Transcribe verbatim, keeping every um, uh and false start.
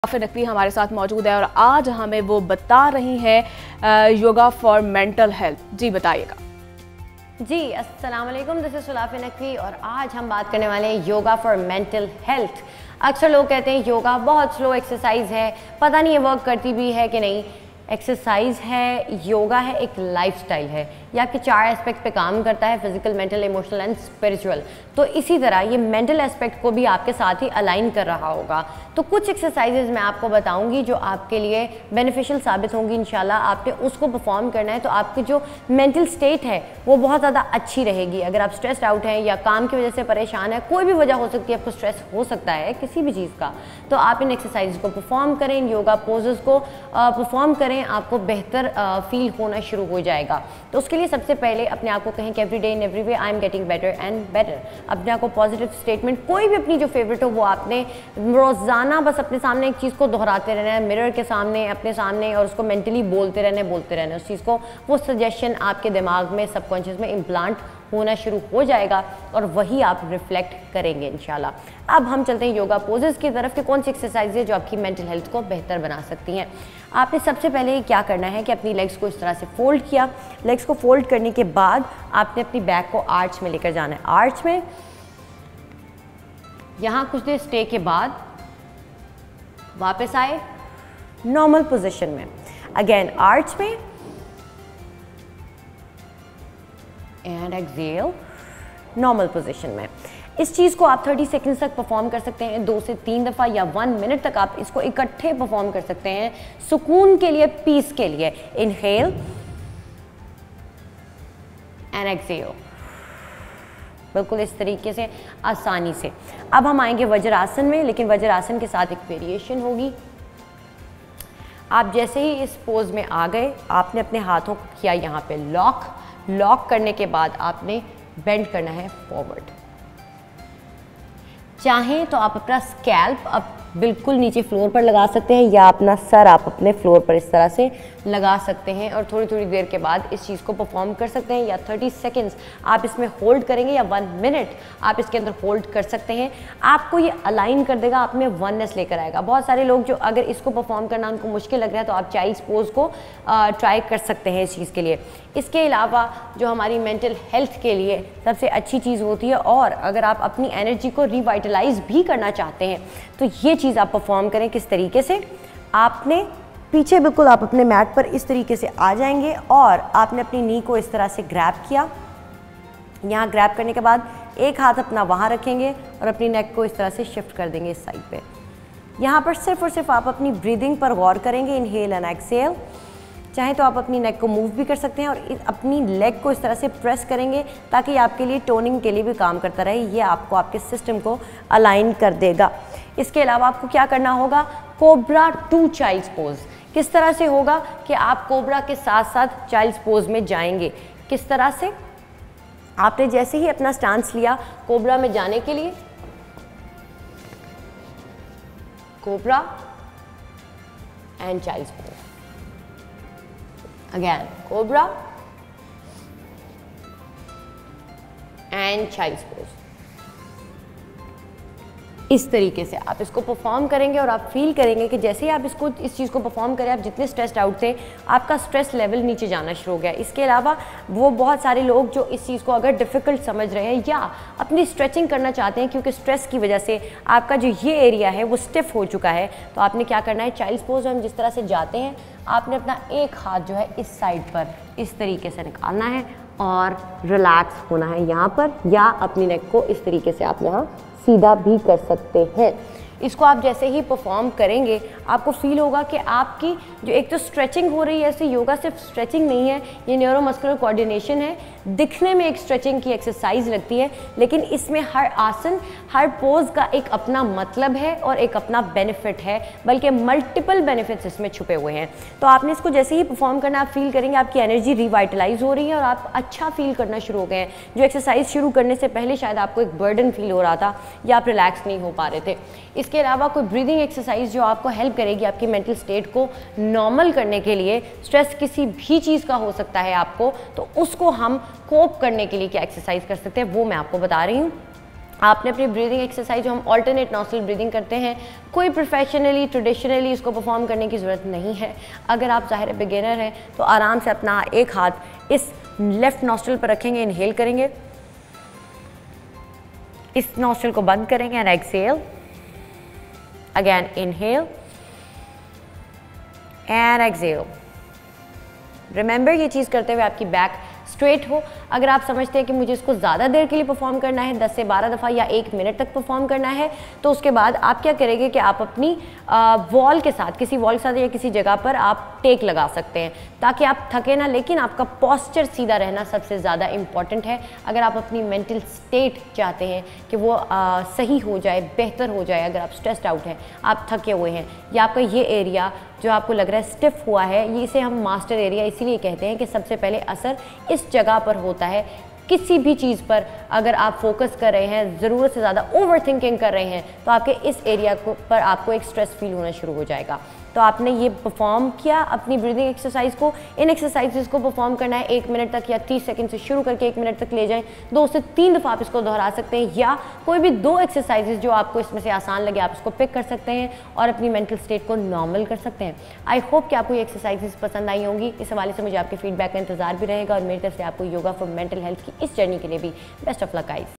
आफिर नकवी हमारे साथ मौजूद है और आज हमें वो बता रही हैं योगा फॉर मेंटल हेल्थ। जी बताइएगा। जी अस्सलाम वालेकुम, दिस इज सुलाफी नकवी और आज हम बात करने वाले हैं योगा फॉर मेंटल हेल्थ। अक्सर लोग कहते हैं योगा बहुत स्लो एक्सरसाइज है, पता नहीं ये वर्क करती भी है कि नहीं। एक्सरसाइज है, योगा है, एक लाइफस्टाइल है, ये आपके चार एस्पेक्ट पे काम करता है, physical, mental, emotional and spiritual. तो इसी तरह ये मेंटल एस्पेक्ट को भी आपके साथ ही अलाइन कर रहा होगा। तो कुछ एक्सरसाइजेज मैं आपको बताऊंगी जो आपके लिए बेनिफिशियल साबित होंगी इंशाल्लाह। आपने उसको परफॉर्म करना है तो आपकी जो मेंटल स्टेट है वो बहुत ज़्यादा अच्छी रहेगी। अगर आप स्ट्रेस्ड आउट हैं या काम की वजह से परेशान है, कोई भी वजह हो सकती है, आपको स्ट्रेस हो सकता है किसी भी चीज़ का, तो आप इन एक्सरसाइज को परफॉर्म करें, इन योगा पोजेस को परफॉर्म करें, आपको बेहतर फील होना शुरू हो जाएगा। तो उसके लिए सबसे पहले अपने आप को कहें कि every day in every way I am getting better and better. अपने आप को पॉजिटिव स्टेटमेंट, कोई भी अपनी जो फेवरेट हो वो आपने रोज़ाना बस अपने सामने एक चीज़ को दोहराते रहना है, मिरर के सामने, अपने सामने, और उसको मेंटली बोलते रहना है बोलते रहना है उस चीज़ को। वो सजेशन आपके दिमाग में, सबकॉन्शियस में इम्प्लांट होना शुरू हो जाएगा और वही आप रिफ्लेक्ट करेंगे इंशाल्लाह। अब हम चलते हैं योगा पोजेस की तरफ कि कौन सी एक्सरसाइज है जो आपकी मेंटल हेल्थ को बेहतर बना सकती हैं। आपने सबसे पहले क्या करना है कि अपनी लेग्स को इस तरह से फोल्ड किया। लेग्स को फोल्ड करने के बाद आपने अपनी बैक को आर्च में लेकर जाना है। आर्च में यहाँ कुछ देर स्टे के बाद वापस आए नॉर्मल पोजीशन में, अगेन आर्च में एंड एक्सेल नॉर्मल पोजीशन में। इस चीज़ को आप तीस सेकंड्स तक परफॉर्म कर सकते हैं, दो से तीन दफ़ा या वन मिनट तक आप इसको इकट्ठे परफॉर्म कर सकते हैं, सुकून के लिए, पीस के लिए। इनहेल एंड एक्सेल, बिल्कुल इस तरीके से, आसानी से। अब हम आएंगे वज्रासन में, लेकिन वज्रासन के साथ एक वेरिएशन होगी। आप जैसे ही इस पोज में आ गए, आपने अपने हाथों को किया यहाँ पे लॉक। लॉक करने के बाद आपने बेंड करना है फॉरवर्ड। चाहें तो आप अपना स्कैल्प अब बिल्कुल नीचे फ्लोर पर लगा सकते हैं या अपना सर आप अपने फ्लोर पर इस तरह से लगा सकते हैं और थोड़ी थोड़ी देर के बाद इस चीज़ को परफॉर्म कर सकते हैं। या तीस सेकंड्स आप इसमें होल्ड करेंगे या वन मिनट आप इसके अंदर होल्ड कर सकते हैं। आपको ये अलाइन कर देगा, आप में वननेस लेकर आएगा। बहुत सारे लोग जो अगर इसको परफॉर्म करना उनको मुश्किल लग रहा है तो आप चाइल्ड्स पोज को ट्राई कर सकते हैं इस चीज़ के लिए। इसके अलावा जो हमारी मेंटल हेल्थ के लिए सबसे अच्छी चीज़ होती है, और अगर आप अपनी एनर्जी को रिवाइटलाइज भी करना चाहते हैं तो ये चीज़ आप परफॉर्म करें। किस तरीके से? आपने पीछे बिल्कुल आप अपने मैट पर इस तरीके से आ जाएंगे और आपने अपनी नी को इस तरह से ग्रैब किया। यहाँ ग्रैब करने के बाद एक हाथ अपना वहाँ रखेंगे और अपनी नेक को इस तरह से शिफ्ट कर देंगे इस साइड पे। यहाँ पर सिर्फ और सिर्फ आप अपनी ब्रीदिंग पर गौर करेंगे, इनहेल एंड एक्सहेल। चाहे तो आप अपनी नेक को मूव भी कर सकते हैं और अपनी लेग को इस तरह से प्रेस करेंगे ताकि आपके लिए टोनिंग के लिए भी काम करता रहे। ये आपको आपके सिस्टम को अलाइन कर देगा। इसके अलावा आपको क्या करना होगा? Cobra to child's pose. किस तरह से होगा कि आप कोबरा के साथ साथ चाइल्ड्स पोज में जाएंगे। किस तरह से? आपने जैसे ही अपना स्टांस लिया कोबरा में जाने के लिए, cobra and child's pose, again cobra and child's pose. इस तरीके से आप इसको परफॉर्म करेंगे और आप फील करेंगे कि जैसे ही आप इसको इस चीज़ को परफॉर्म करें, आप जितने स्ट्रेस्ड आउट थे आपका स्ट्रेस लेवल नीचे जाना शुरू हो गया। इसके अलावा वो बहुत सारे लोग जो इस चीज़ को अगर डिफ़िकल्ट समझ रहे हैं या अपनी स्ट्रेचिंग करना चाहते हैं क्योंकि स्ट्रेस की वजह से आपका जो ये एरिया है वो स्टिफ हो चुका है, तो आपने क्या करना है? चाइल्ड्स पोज में हम जिस तरह से जाते हैं, आपने अपना एक हाथ जो है इस साइड पर इस तरीके से निकालना है और रिलैक्स होना है यहाँ पर, या अपनी नेक को इस तरीके से आप यहाँ सीधा भी कर सकते हैं। इसको आप जैसे ही परफॉर्म करेंगे आपको फील होगा कि आपकी जो एक तो स्ट्रेचिंग हो रही है, ऐसे योगा सिर्फ स्ट्रेचिंग नहीं है, ये न्यूरोमस्कुलर कोऑर्डिनेशन है। दिखने में एक स्ट्रेचिंग की एक्सरसाइज लगती है, लेकिन इसमें हर आसन, हर पोज का एक अपना मतलब है और एक अपना बेनिफिट है, बल्कि मल्टीपल बेनिफिट्स इसमें छुपे हुए हैं। तो आपने इसको जैसे ही परफॉर्म करना, आप फील करेंगे आपकी एनर्जी रिवाइटलाइज हो रही है और आप अच्छा फील करना शुरू हो गए हैं। जो एक्सरसाइज शुरू करने से पहले शायद आपको एक बर्डन फील हो रहा था या आप रिलैक्स नहीं हो पा रहे थे। इसके अलावा कोई ब्रीदिंग एक्सरसाइज जो आपको हेल्प करेगी आपकी मेंटल स्टेट को नॉर्मल करने के लिए। स्ट्रेस किसी भी चीज़ का हो सकता है आपको, तो उसको हम कोप करने के लिए क्या एक्सरसाइज कर सकते हैं वो मैं आपको बता रही हूँ। आपने अपनी ब्रीदिंग एक्सरसाइज जो हम ऑल्टरनेट नॉस्ट्रल ब्रीदिंग करते हैं, कोई प्रोफेशनली ट्रेडिशनली इसको परफॉर्म करने की ज़रूरत नहीं है। अगर आप ज़ाहिर बिगिनर हैं तो आराम से अपना एक हाथ इस लेफ़्ट नॉस्ट्रल पर रखेंगे, इनहेल करेंगे, इस नॉस्ट्रल को बंद करेंगे and exhale, again inhale and exhale. Remember ये चीज़ करते हुए आपकी बैक स्ट्रेट हो। अगर आप समझते हैं कि मुझे इसको ज़्यादा देर के लिए परफॉर्म करना है, दस से बारह दफ़ा या एक मिनट तक परफॉर्म करना है, तो उसके बाद आप क्या करेंगे कि आप अपनी वॉल के साथ, किसी वॉल के साथ या किसी जगह पर आप टेक लगा सकते हैं ताकि आप थके ना, लेकिन आपका पॉस्चर सीधा रहना सबसे ज़्यादा इम्पॉर्टेंट है। अगर आप अपनी मेंटल स्टेट चाहते हैं कि वो आ, सही हो जाए, बेहतर हो जाए, अगर आप स्ट्रेस्ड आउट हैं, आप थके हुए हैं, या आपका ये एरिया जो आपको लग रहा है स्टिफ हुआ है, ये इसे हम मास्टर एरिया इसीलिए कहते हैं कि सबसे पहले असर इस जगह पर होता है। किसी भी चीज़ पर अगर आप फोकस कर रहे हैं, ज़रूरत से ज़्यादा ओवर थिंकिंग कर रहे हैं, तो आपके इस एरिया को पर आपको एक स्ट्रेस फील होना शुरू हो जाएगा। तो आपने ये परफॉर्म किया अपनी ब्रीदिंग एक्सरसाइज को। इन एक्सरसाइजेस को परफॉर्म करना है एक मिनट तक या तीस सेकंड से शुरू करके एक मिनट तक ले जाएं। दो से तीन दफ़ा आप इसको दोहरा सकते हैं, या कोई भी दो एक्सरसाइजेस जो आपको इसमें से आसान लगे आप इसको पिक कर सकते हैं और अपनी मेंटल स्टेट को नॉर्मल कर सकते हैं। आई होप कि आपको ये एक्सरसाइजेस पसंद आई होंगी। इस हवाले से मुझे आपके फीडबैक का इंतजार भी रहेगा और मेरी तरफ से आपको योगा फॉर मेंटल हेल्थ की इस जर्नी के लिए भी बेस्ट ऑफ लक गाइस।